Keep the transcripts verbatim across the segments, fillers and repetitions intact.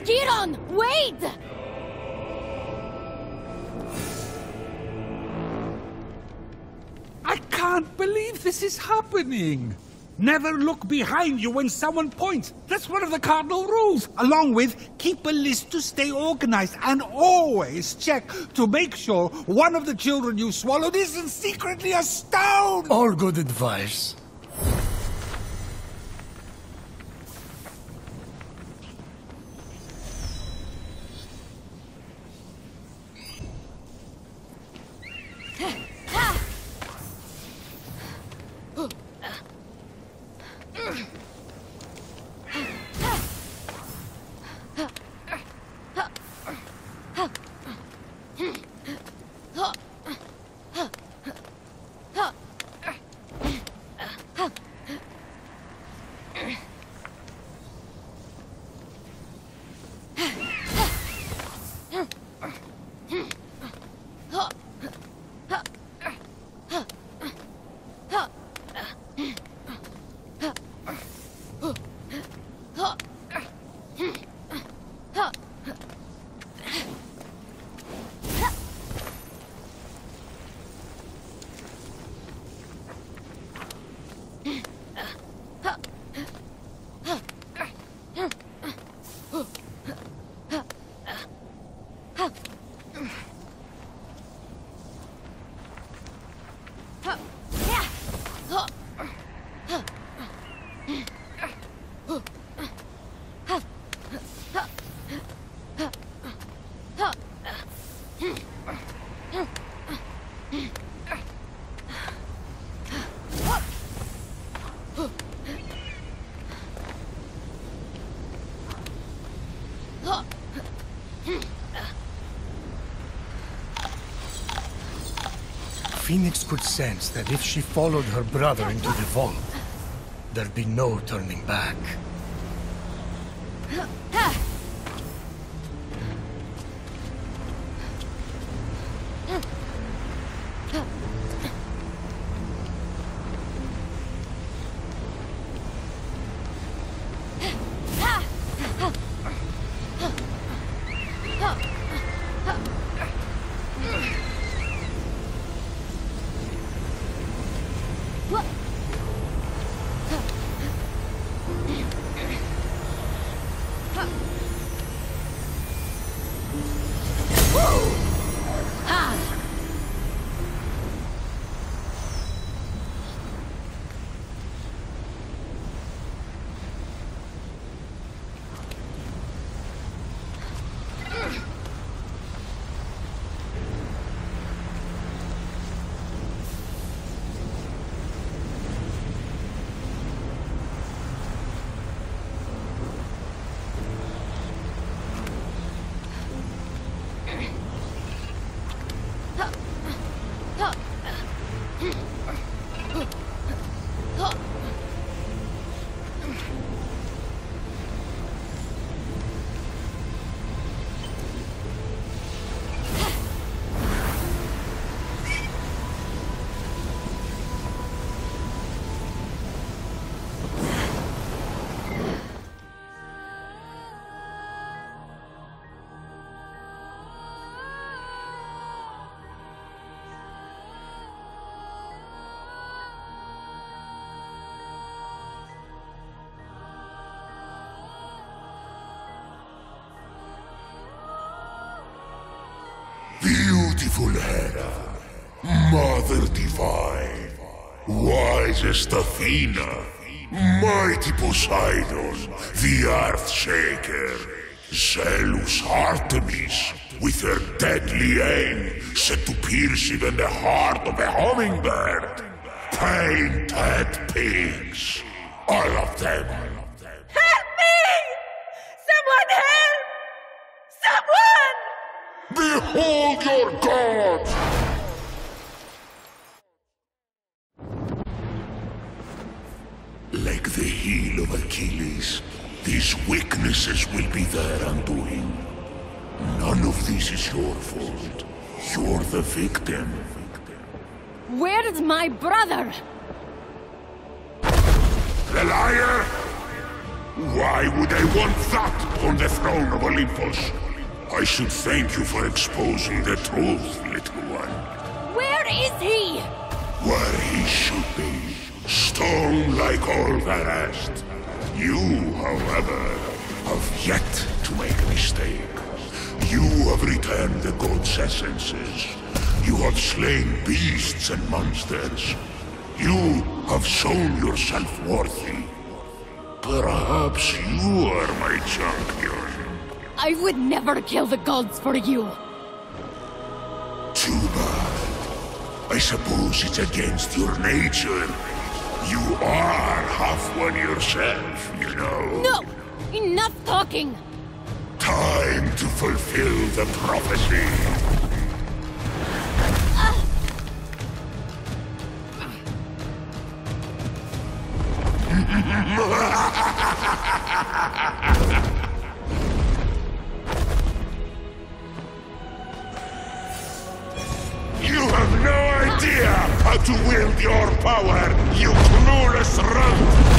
Giron, wait! I can't believe this is happening! Never look behind you when someone points. That's one of the cardinal rules. Along with, keep a list to stay organized and always check to make sure one of the children you swallowed isn't secretly a stone! All good advice. Phoenix could sense that if she followed her brother into the vault, there'd be no turning back. Beautiful Hera, Mother Divine, wisest Athena, mighty Poseidon, the Earthshaker, zealous Artemis, with her deadly aim set to pierce even the heart of a hummingbird, painted pigs, all of them. Help me! Someone help! Someone! Behold your god! Like the heel of Achilles, these weaknesses will be their undoing. None of this is your fault. You're the victim. Where's my brother? The liar! Why would I want that on the throne of Olympus? I should thank you for exposing the truth, little one. Where is he? Where he should be. Stone like all the rest. You, however, have yet to make a mistake. You have returned the god's essences. You have slain beasts and monsters. You have shown yourself worthy. Perhaps you are my champion. I would never kill the gods for you. Too bad. I suppose it's against your nature. You are half one yourself, you know. No! Enough talking! Time to fulfill the prophecy. You have no idea how to wield your power, you clueless runt!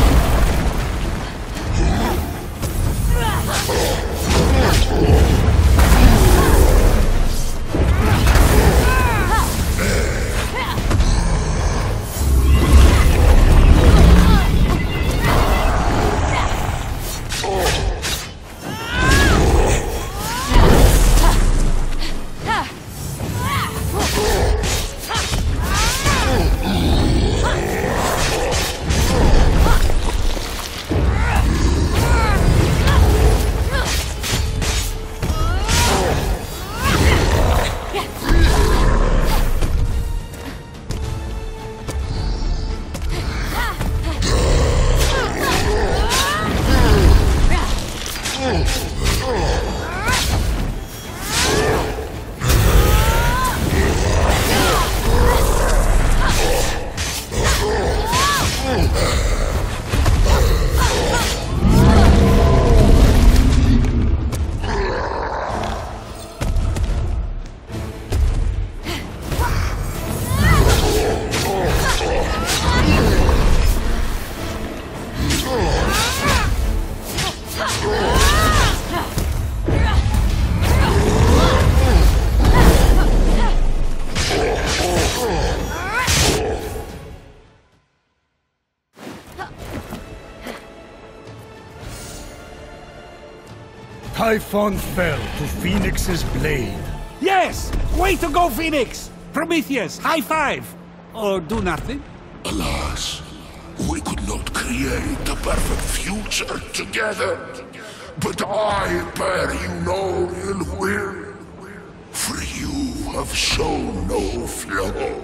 Typhon fell to Phoenix's blade. Yes! Way to go, Phoenix! Prometheus, high five! Or do nothing. Alas, we could not create the perfect future together. But I bear you no ill will, for you have shown no flaw.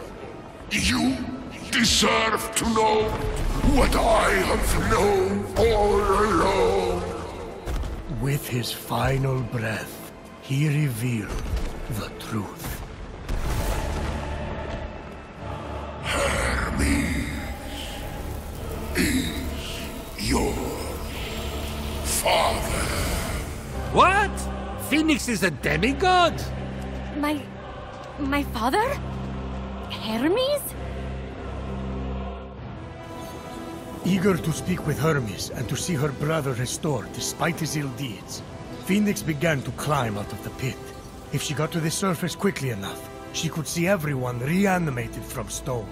You deserve to know what I have known all along. With his final breath, he revealed the truth. Hermes is your father. What? Phoenix is a demigod? My... my father? Hermes? Eager to speak with Hermes and to see her brother restored despite his ill deeds, Phoenix began to climb out of the pit. If she got to the surface quickly enough, she could see everyone reanimated from stone.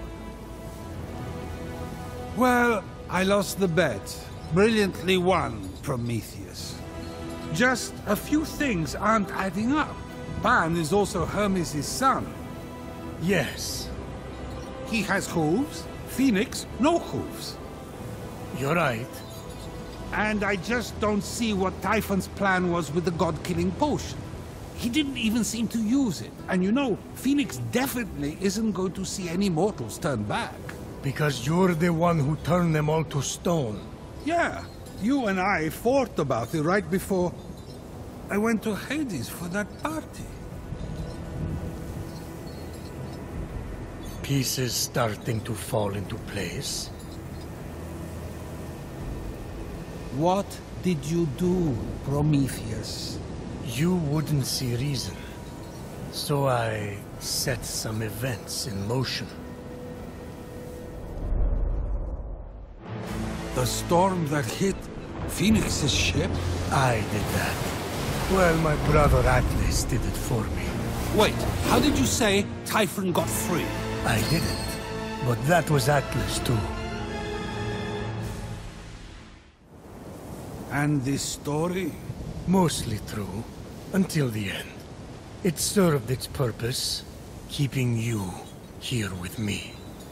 Well, I lost the bet. Brilliantly won, Prometheus. Just a few things aren't adding up. Pan is also Hermes' son. Yes, He has hooves, Phoenix no hooves. you're right. And I just don't see what Typhon's plan was with the god-killing potion. He didn't even seem to use it. And you know, Phoenix definitely isn't going to see any mortals turn back. Because you're the one who turned them all to stone. Yeah, you and I fought about it right before I went to Hades for that party. Pieces starting to fall into place. What did you do, Prometheus? You wouldn't see reason. So I set some events in motion. The storm that hit Phoenix's ship? I did that. Well, my brother Atlas did it for me. Wait, how did you say Typhon got free? I didn't. But that was Atlas too. And this story? Mostly true. Until the end. It served its purpose, keeping you here with me.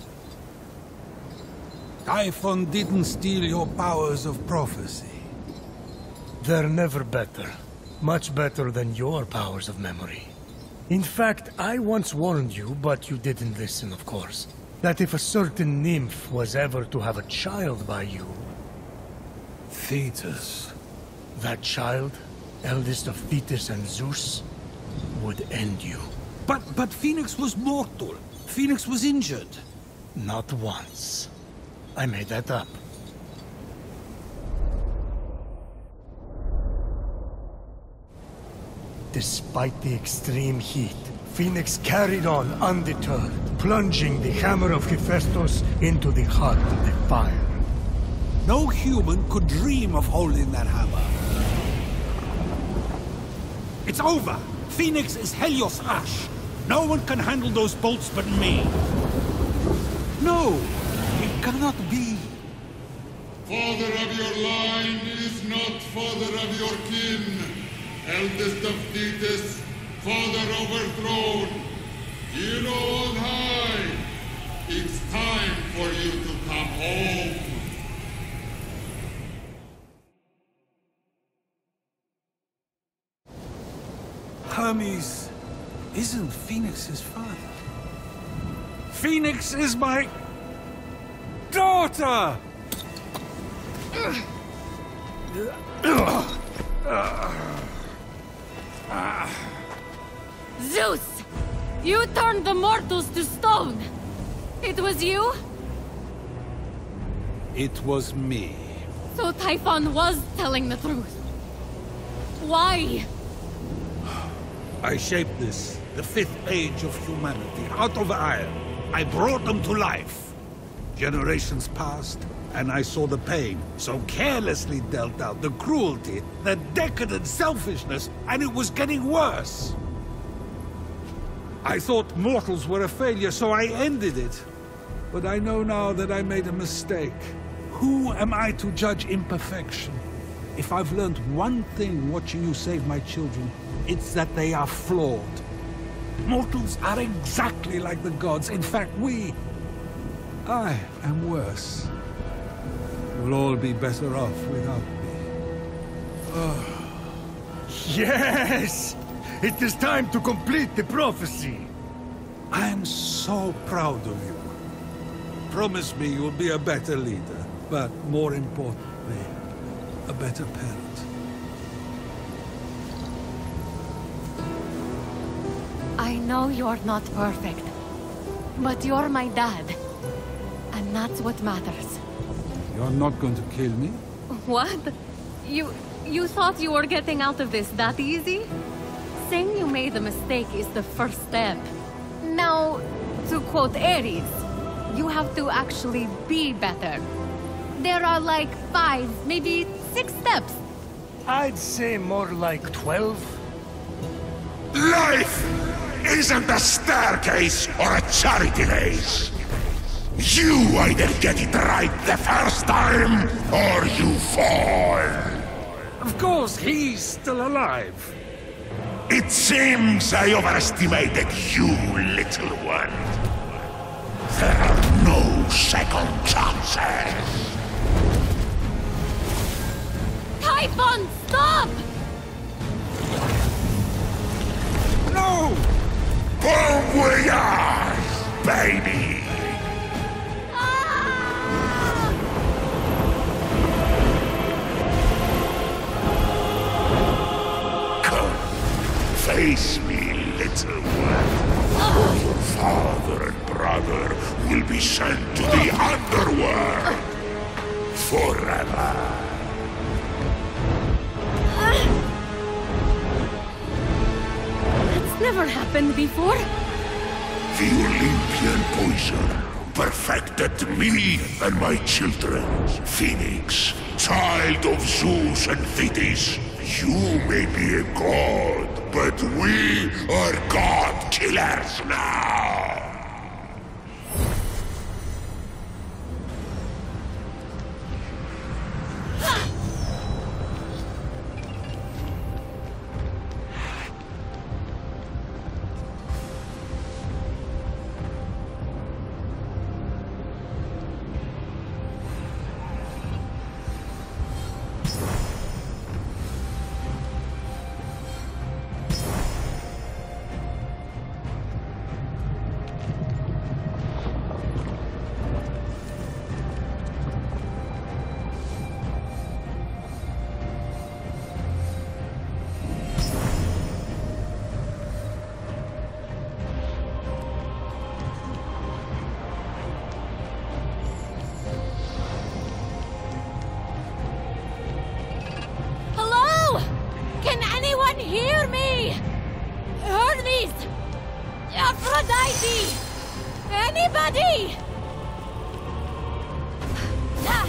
Typhon didn't steal your powers of prophecy. They're never better. Much better than your powers of memory. In fact, I once warned you, but you didn't listen, of course, that if a certain nymph was ever to have a child by you... Thetis. That child, eldest of Thetis and Zeus, would end you. But, but Phoenix was mortal. Phoenix was injured. Not once. I made that up. Despite the extreme heat, Phoenix carried on undeterred, plunging the hammer of Hephaestus into the heart of the fire. No human could dream of holding that hammer. It's over! Phoenix is Helios Ash. No one can handle those bolts but me. No, it cannot be. Father of your line is not father of your kin. Eldest of Thetis, father overthrown. Hero on high. It's time for you to come home. Hermes isn't Phoenix's father. Phoenix is my daughter! Zeus! You turned the mortals to stone! It was you? It was me. So Typhon was telling the truth. Why? I shaped this, the fifth age of humanity, out of iron. I brought them to life. Generations passed, and I saw the pain, so carelessly dealt out, the cruelty, the decadent selfishness, and it was getting worse. I thought mortals were a failure, so I ended it. But I know now that I made a mistake. Who am I to judge imperfection? If I've learned one thing watching you save my children, it's that they are flawed. Mortals are exactly like the gods. In fact, we... I am worse. We'll all be better off without me. Oh. Yes! It is time to complete the prophecy! I am so proud of you. Promise me you'll be a better leader, but more importantly, a better parent. I know you're not perfect, but you're my dad. And that's what matters. You're not going to kill me? What? You... you thought you were getting out of this that easy? Saying you made a mistake is the first step. Now, to quote Ares, you have to actually be better. There are like five, maybe six steps. I'd say more like twelve. Life isn't a staircase or a charity race. You either get it right the first time, or you fall. Of course, he's still alive. It seems I overestimated you, little one. There are no second chances. Typhon, stop! No! Bon voyage, baby! Face me, little one, or your father and brother will be sent to the underworld forever. That's never happened before. The Olympian poison perfected me and my children. Phoenix, child of Zeus and Thetis, you may be a god, but we are god killers now! Hear me! Hermes! Aphrodite! Anybody! Ah.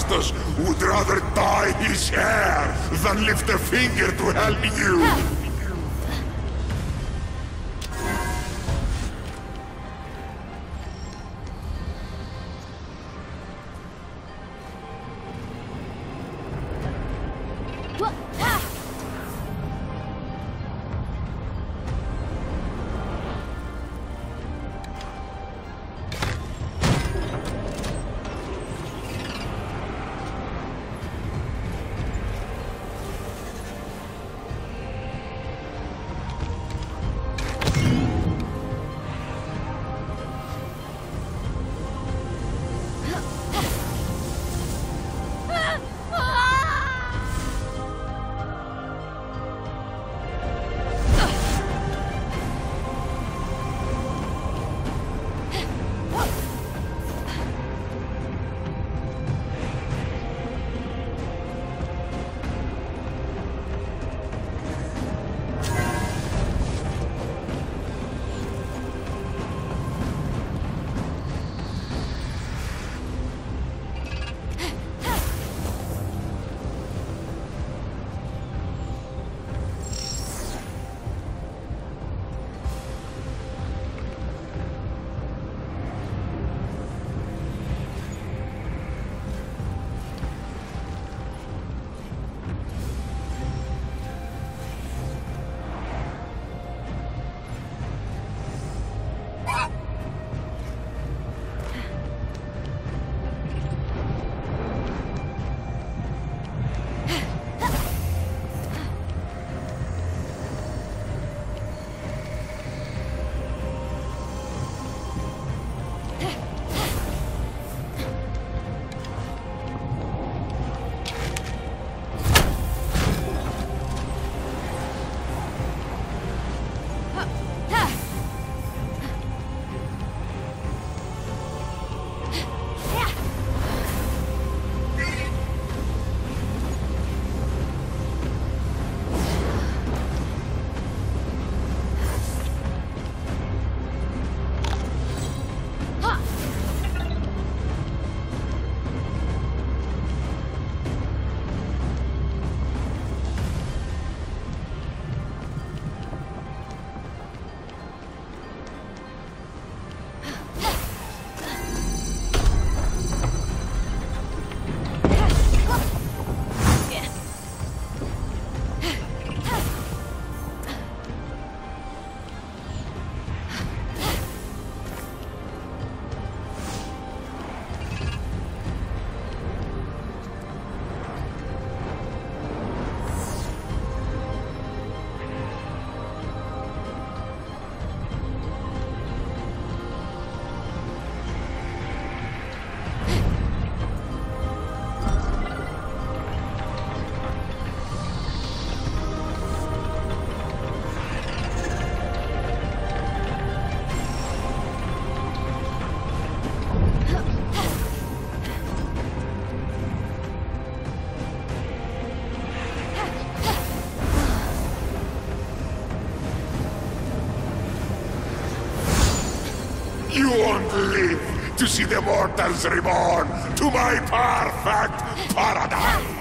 Arthas would rather dye his hair than lift a finger to help you. You won't live to see the mortals reborn to my perfect paradise!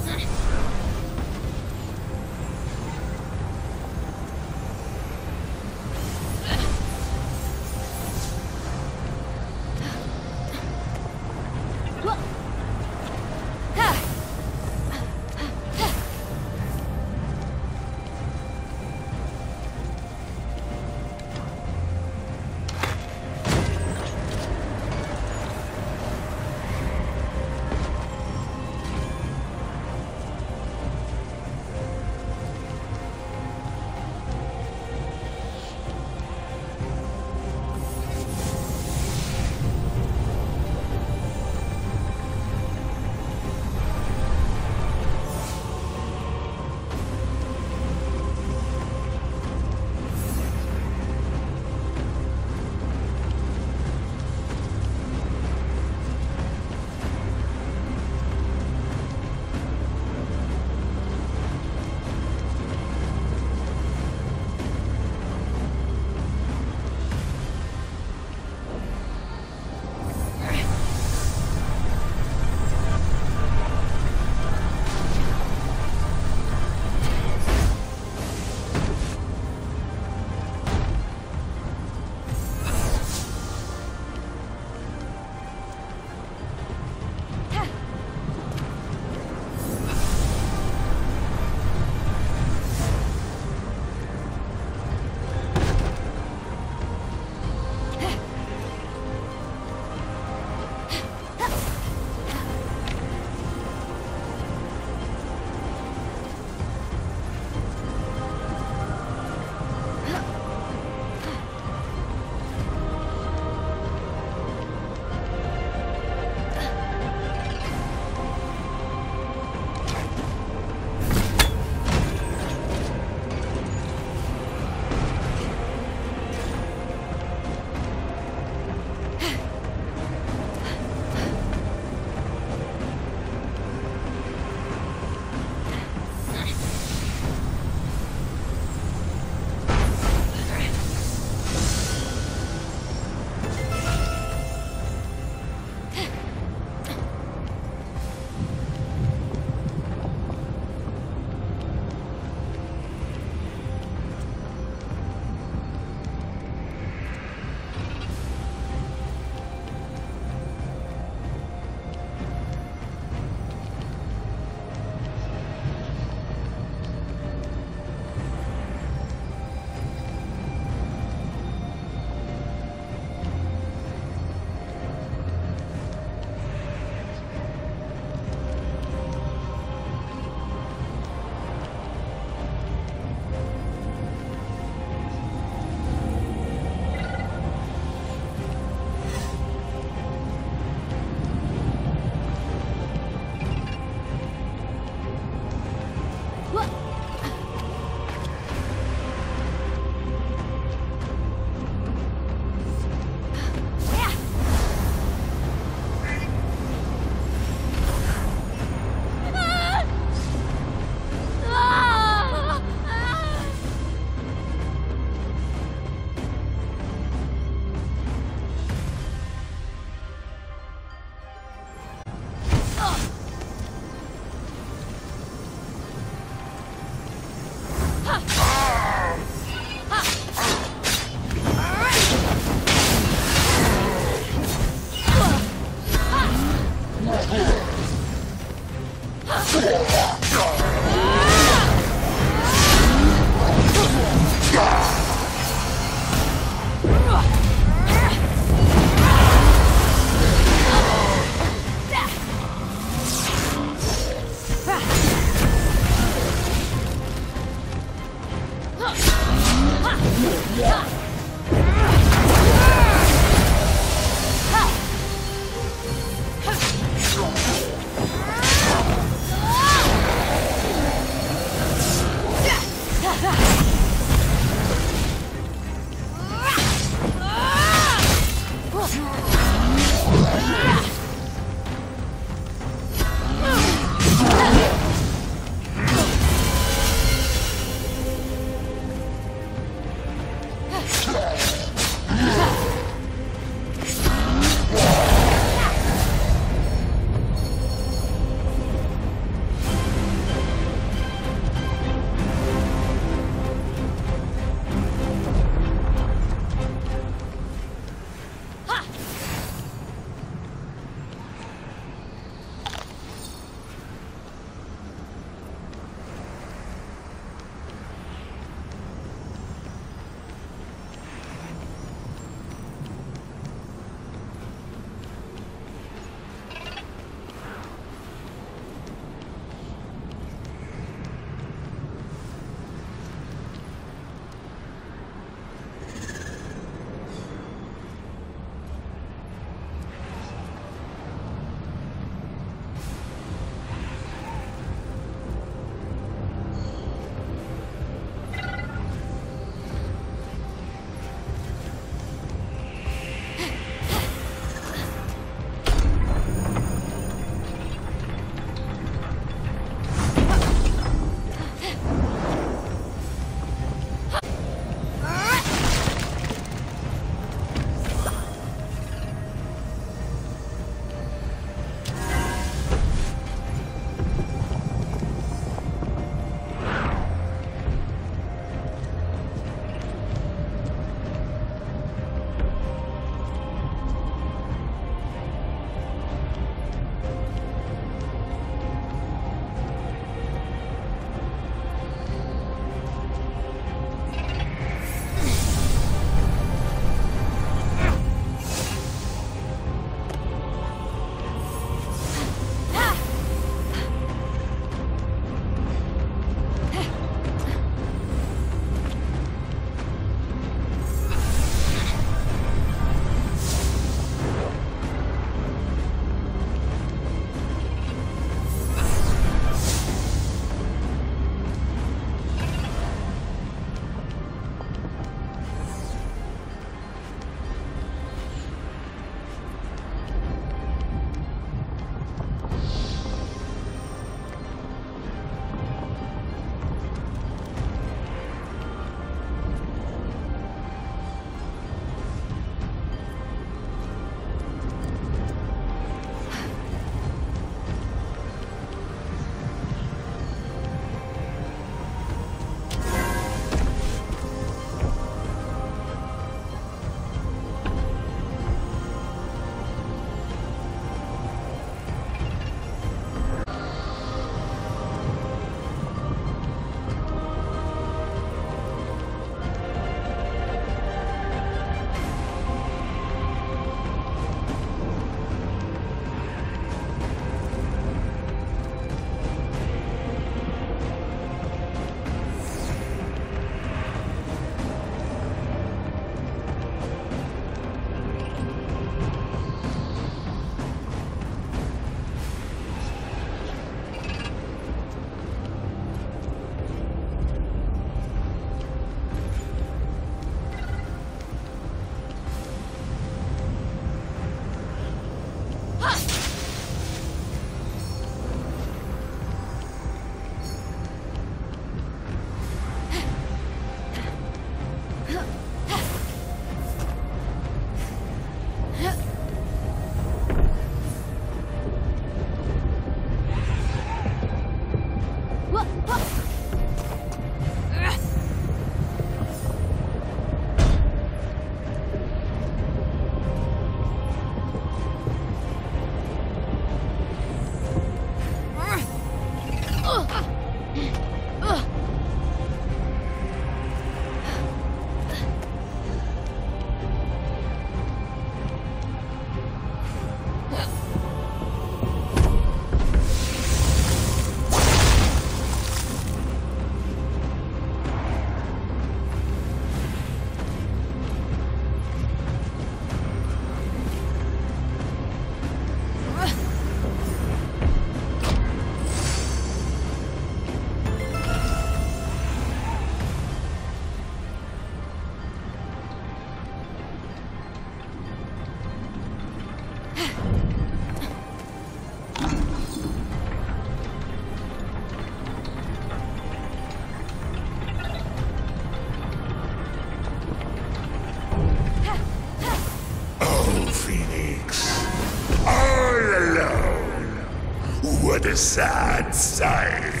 What a sad sight.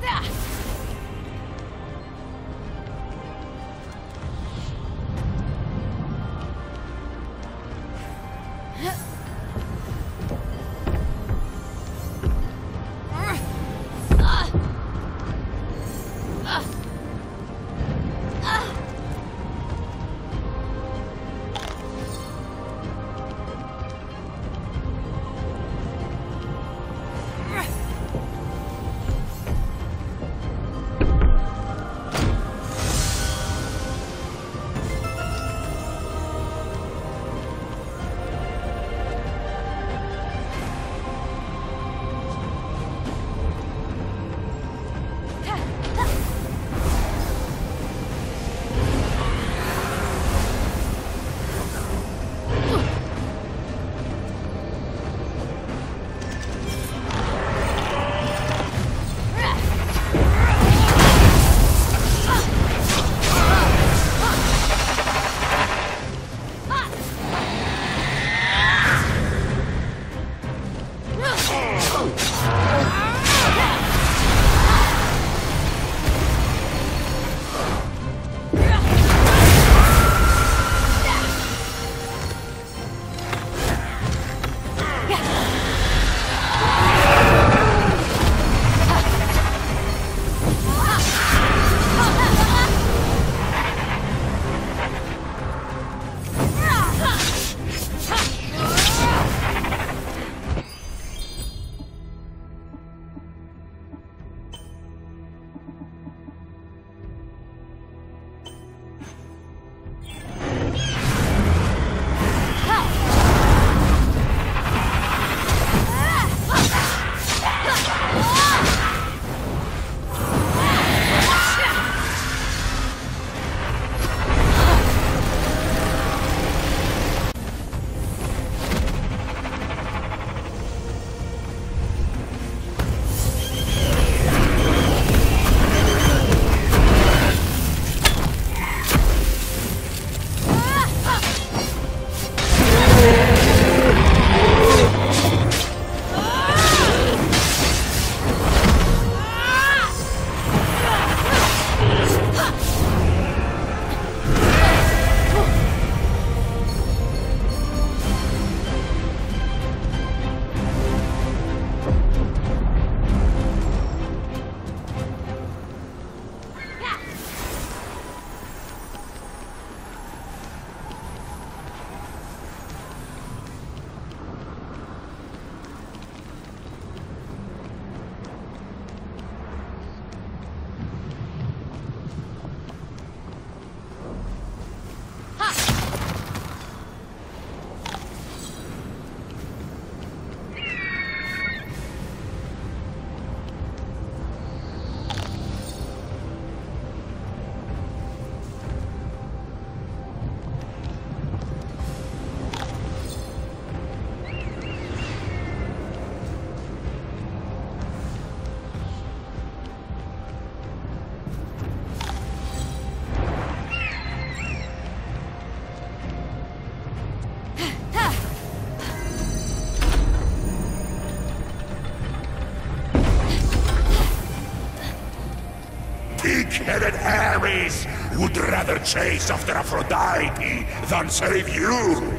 Pig-headed Ares would rather chase after Aphrodite than save you!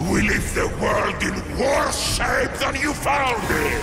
we leave the world in worse shape than you found it!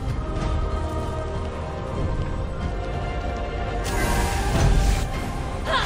Ah!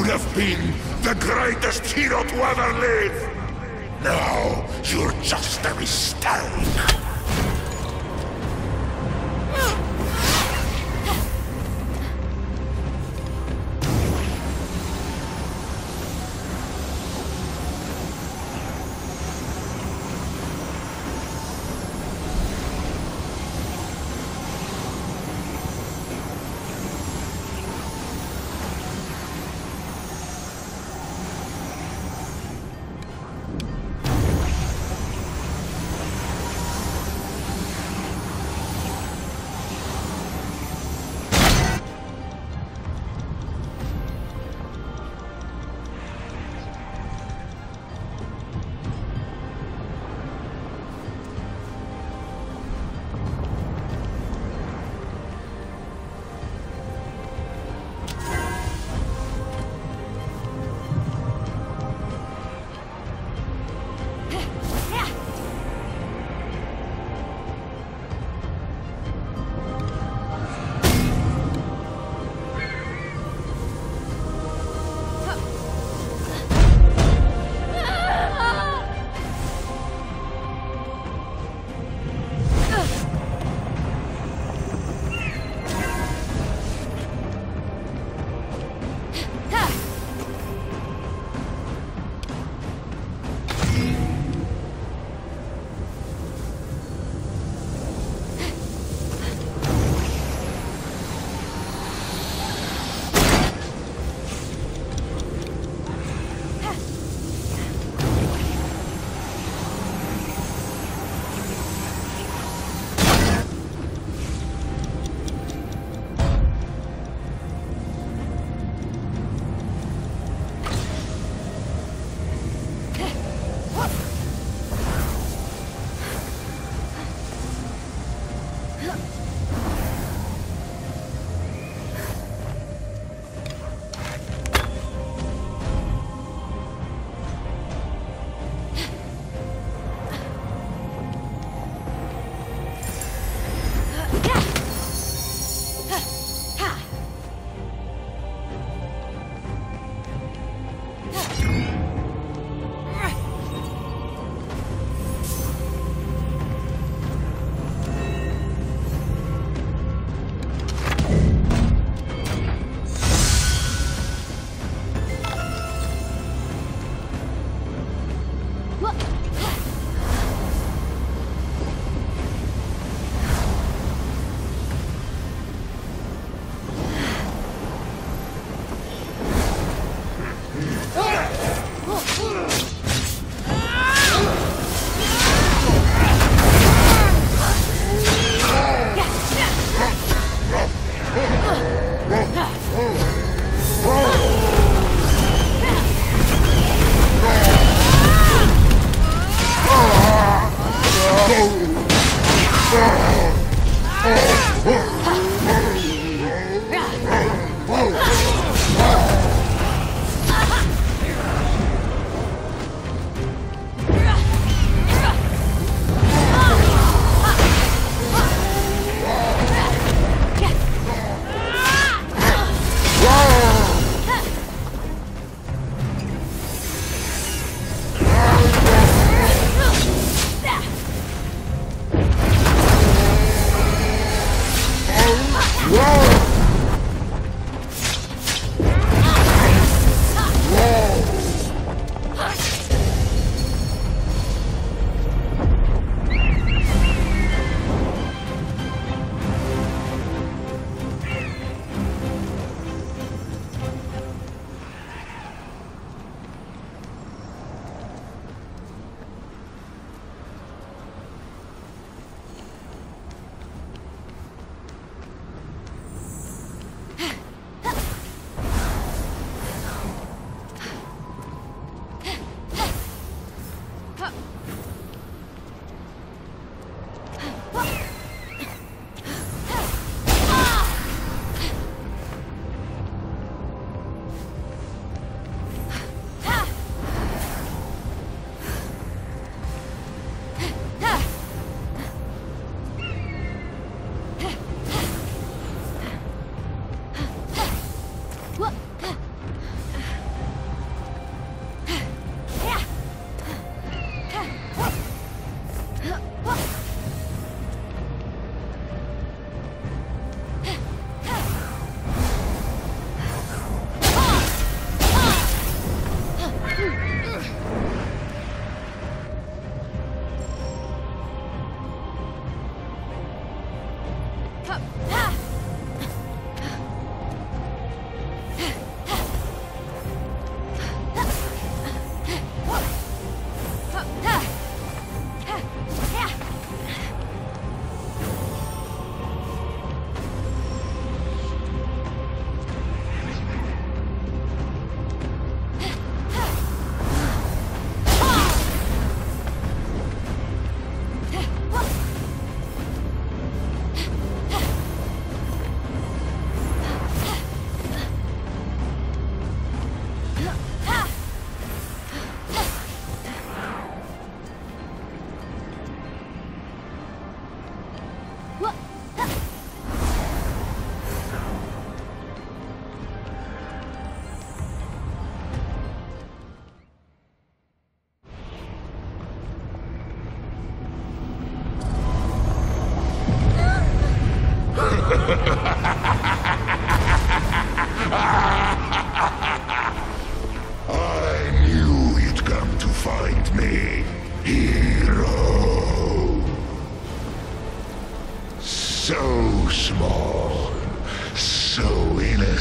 have been the greatest hero to ever live! Now, you're just a mistake!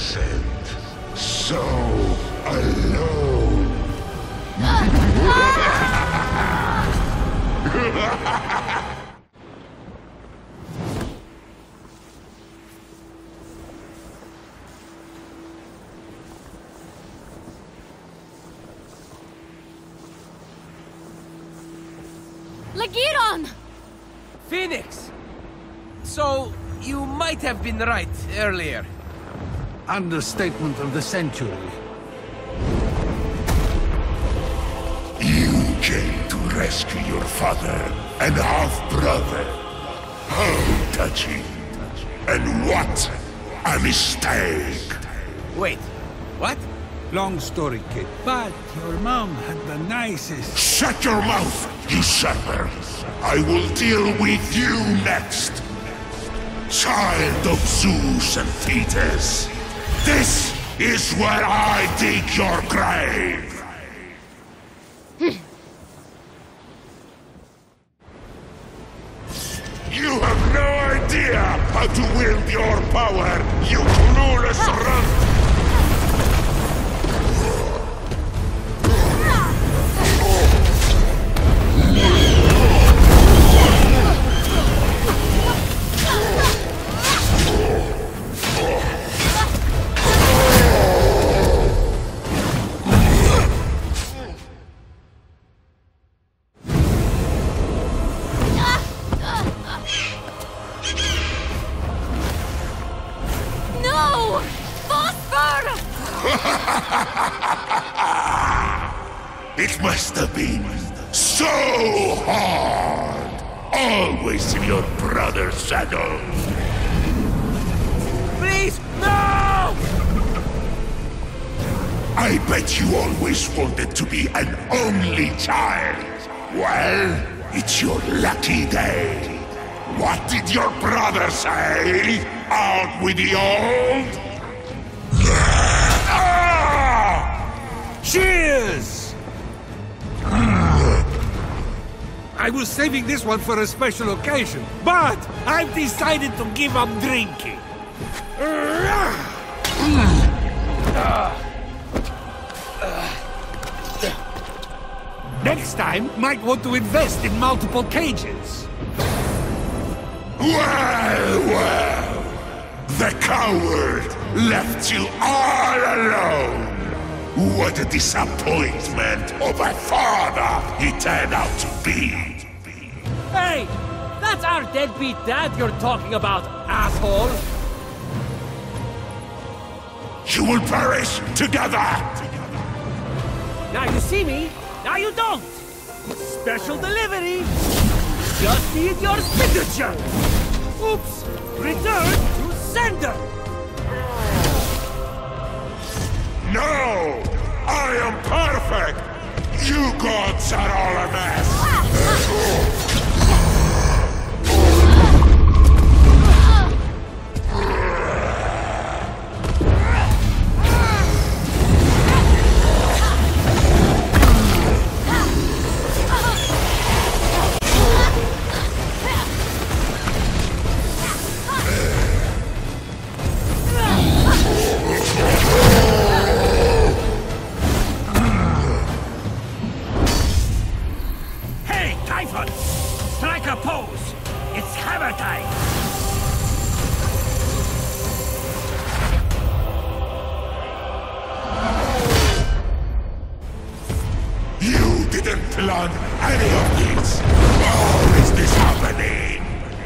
innocent, so alone. Lagiron! Phoenix! So, you might have been right earlier. Understatement of the century. You came to rescue your father and half-brother. How touching. And what a mistake! Wait, what? Long story, kid. But your mom had the nicest... Shut your mouth, usurper! I will deal with you next! Child of Zeus and Thetis, this is where I dig your grave! You have no idea how to wield your power, you clueless runt! It must have been so hard! Always in your brother's shadow! Please, no! I bet you always wanted to be an only child. Well, it's your lucky day. What did your brother say? Out with the old? Cheers! I was saving this one for a special occasion, but I've decided to give up drinking. Next time, might want to invest in multiple cages. Well, well! The coward left you all alone! What a disappointment of a father he turned out to be! Hey! That's our deadbeat dad you're talking about, asshole! You will perish together! Now you see me, now you don't! Special delivery! Just need your signature! Oops! Return to sender! No! I am perfect! You gods are all a mess! Plan any of these? How is this happening?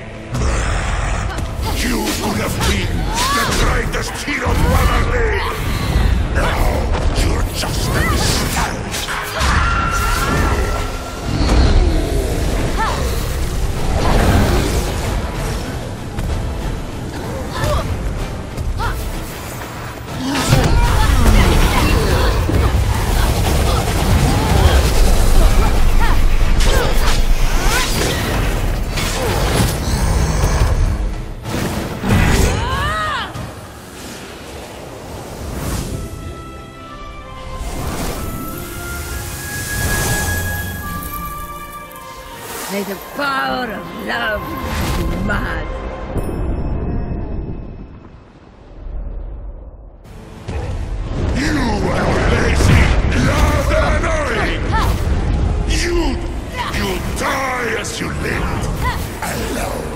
You could have been the greatest hero to ever live! Now you're just a mistake! May the power of love be mad. you lived alone.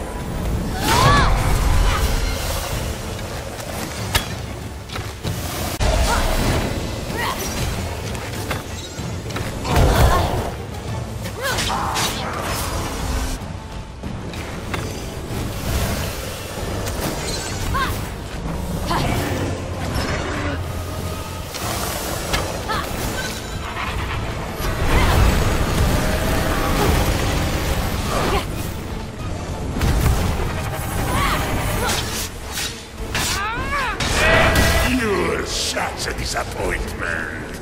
Such a disappointment.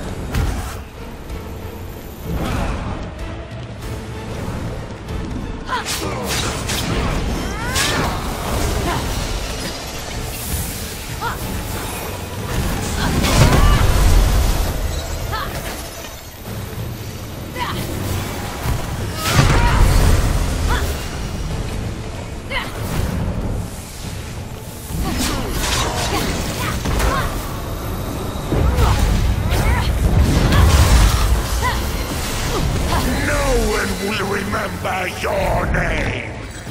Will remember your name.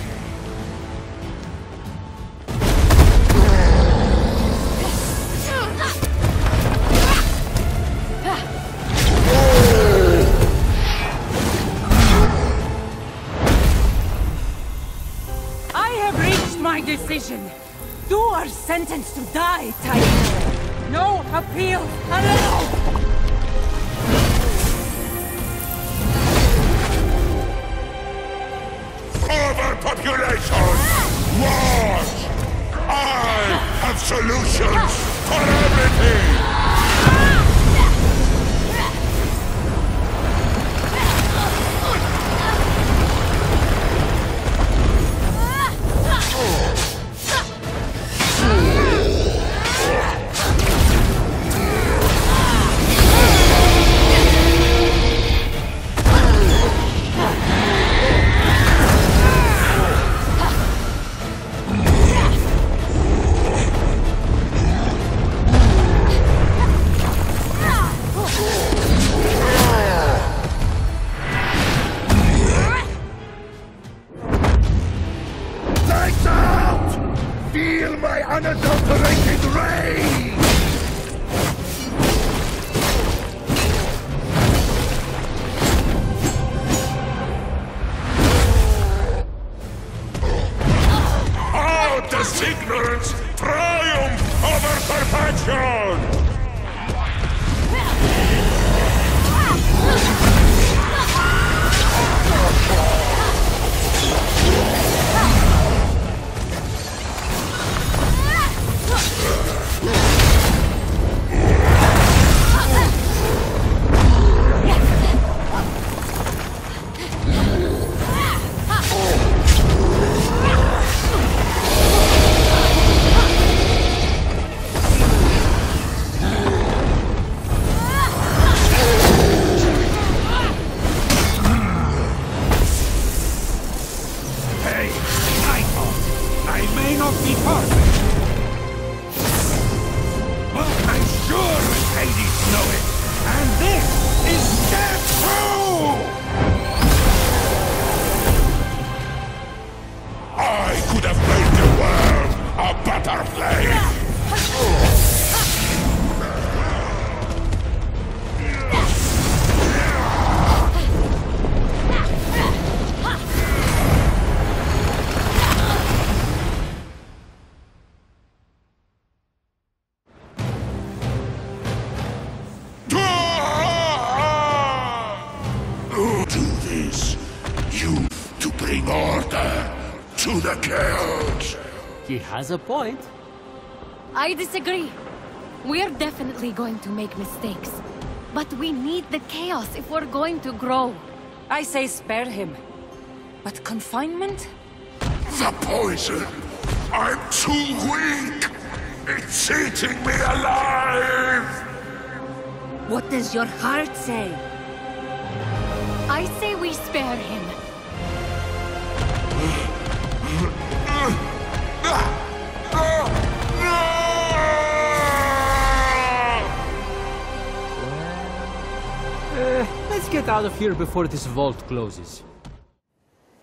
I have reached my decision. You are sentenced to die, Titan. No appeal allowed. Overpopulation! Wars! I have solutions for everything! Feel my unadulterated rage! Out as ignorance, triumph over perfection! To the chaos! He has a point. I disagree. We're definitely going to make mistakes. But we need the chaos if we're going to grow. I say spare him. But confinement? The poison! I'm too weak! It's eating me alive! What does your heart say? I say we spare him. Uh, let's get out of here before this vault closes.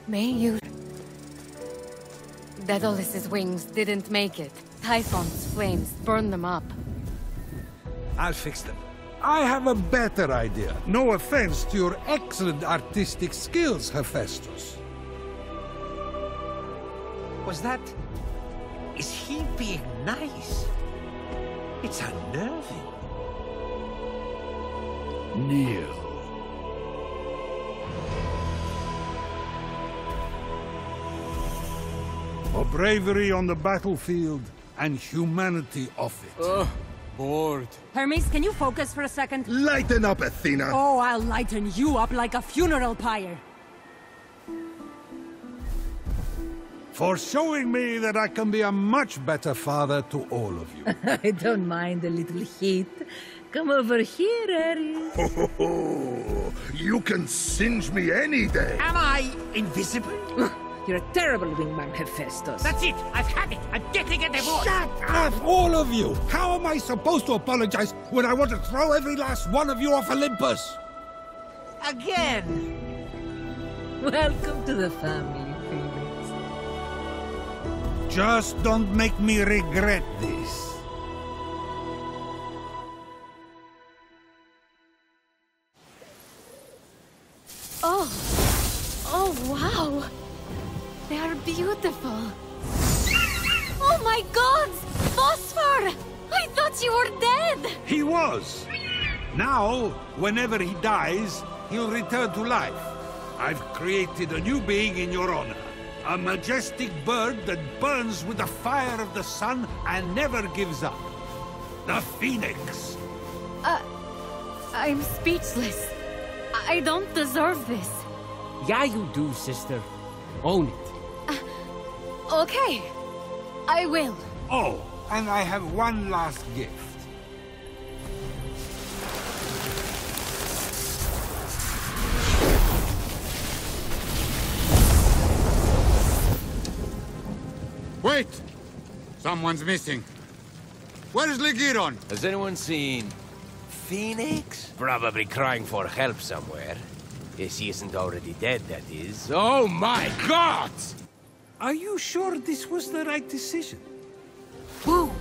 May you... Daedolus's wings didn't make it. Typhon's flames burned them up. I'll fix them. I have a better idea. No offense to your excellent artistic skills, Hephaestus. Was that... Is he being nice? It's unnerving. Kneel. For bravery on the battlefield and humanity off it. Oh, bored. Hermes, can you focus for a second? Lighten up, Athena. Oh, I'll lighten you up like a funeral pyre. For showing me that I can be a much better father to all of you. I don't mind a little heat. Come over here, Ares. Ho, ho, ho. You can singe me any day. Am I invisible? You're a terrible wingman, Hephaestus. That's it! I've had it! I'm getting a divorce! Shut up, all of you! How am I supposed to apologize when I want to throw every last one of you off Olympus? Again! Welcome to the family, Phoenix. Just don't make me regret this. Oh! Oh, wow! They are beautiful. Oh my god! Phosphor! I thought you were dead! He was. Now, whenever he dies, he'll return to life. I've created a new being in your honor. A majestic bird that burns with the fire of the sun and never gives up. The Phoenix. Uh, I'm speechless. I don't deserve this. Yeah, you do, sister. Own it. Okay, I will. Oh, and I have one last gift. Wait! Someone's missing. Where's Ligiron? Has anyone seen... Phoenix? Probably crying for help somewhere. If he isn't already dead, that is. Oh my god! Are you sure this was the right decision? Woo!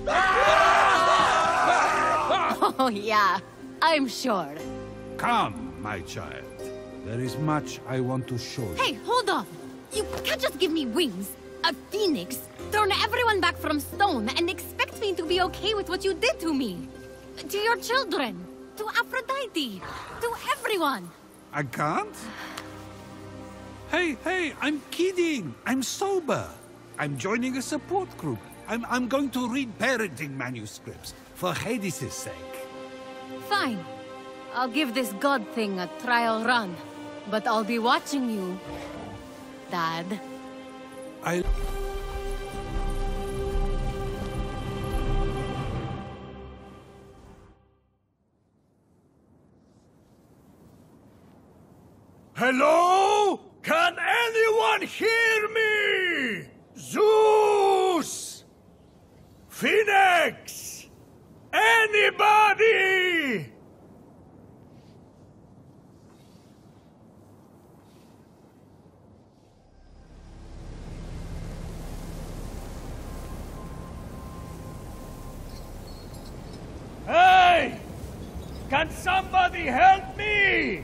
Oh yeah, I'm sure. Come, my child. There is much I want to show you. Hey, hold on! You can't just give me wings, a phoenix, turn everyone back from stone, and expect me to be okay with what you did to me. To your children, to Aphrodite, to everyone. I can't? Hey, hey, I'm kidding. I'm sober. I'm joining a support group. I'm, I'm going to read parenting manuscripts for Hades' sake. Fine. I'll give this god thing a trial run. But I'll be watching you, Dad. I... Hello? Can anyone hear me? Zeus! Phoenix! Anybody? Hey! Can somebody help me?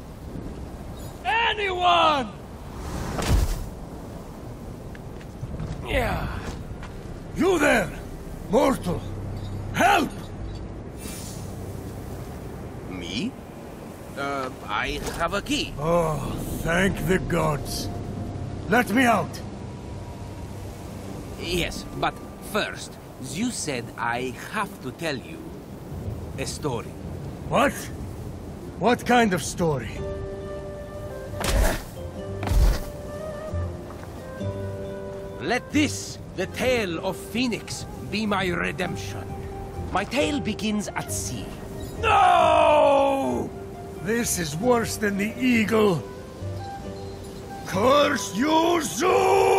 Anyone! Yeah. You there, mortal! Help! Me? Uh, I have a key. Oh, thank the gods. Let me out. Yes, but first, Zeus said I have to tell you a story. What? What kind of story? Let this, the tale of Phoenix, be my redemption. My tale begins at sea. No! This is worse than the eagle. Curse you, Zeus!